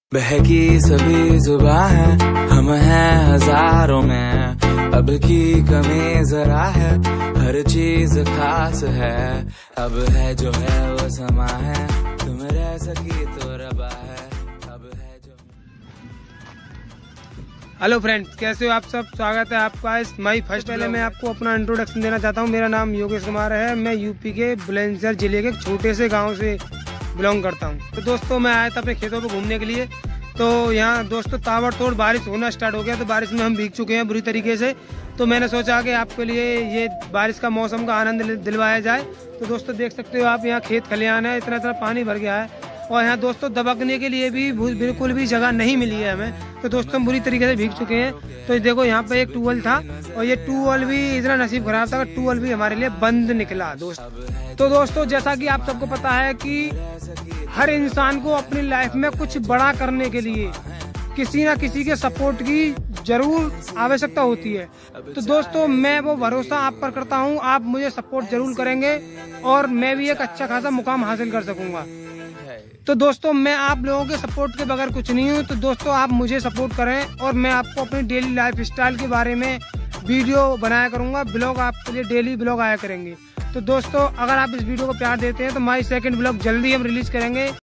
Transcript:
बहकी सभी जुबां है, हम हैं हजारों में, अब की कमी जरा है, हर चीज खास है, अब है जो है वो समा है, तुम रह सकी तो रबा है, अब है जो। हेलो फ्रेंड्स, कैसे हो आप सब। स्वागत है आपका इस माई फर्स्ट। पहले मैं आपको अपना इंट्रोडक्शन देना चाहता हूँ। मेरा नाम योगेश कुमार है। मैं यूपी के बुलंदशहर जिले के एक छोटे से गांव से बिलोंग करता हूँ। तो दोस्तों, मैं आया था अपने खेतों पर घूमने के लिए। तो यहाँ दोस्तों ताबड़तोड़ बारिश होना स्टार्ट हो गया। तो बारिश में हम भीग चुके हैं बुरी तरीके से। तो मैंने सोचा कि आपके लिए ये बारिश का मौसम का आनंद दिलवाया जाए। तो दोस्तों देख सकते हो आप, यहाँ खेत खलिहान है, इतना इतना पानी भर गया है और यहाँ दोस्तों दबकने के लिए भी बिल्कुल भी जगह नहीं मिली है हमें। तो दोस्तों हम बुरी तरीके से भीग चुके हैं। तो देखो यहाँ पे एक ट्यूबवेल था और ये ट्यूबवेल भी इतना नसीब खराब था कि ट्यूबवेल भी हमारे लिए बंद निकला दोस्त। तो दोस्तों जैसा कि आप सबको पता है कि हर इंसान को अपनी लाइफ में कुछ बड़ा करने के लिए किसी ना किसी के सपोर्ट की जरूर आवश्यकता होती है। तो दोस्तों मैं वो भरोसा आप पर करता हूँ, आप मुझे सपोर्ट जरूर करेंगे और मैं भी एक अच्छा खासा मुकाम हासिल कर सकूंगा। तो दोस्तों मैं आप लोगों के सपोर्ट के बगैर कुछ नहीं हूँ। तो दोस्तों आप मुझे सपोर्ट करें और मैं आपको अपनी डेली लाइफ स्टाइल के बारे में वीडियो बनाया करूंगा। ब्लॉग आपके लिए डेली ब्लॉग आया करेंगे। तो दोस्तों अगर आप इस वीडियो को प्यार देते हैं तो हमारी सेकंड ब्लॉग जल्दी हम रिलीज करेंगे।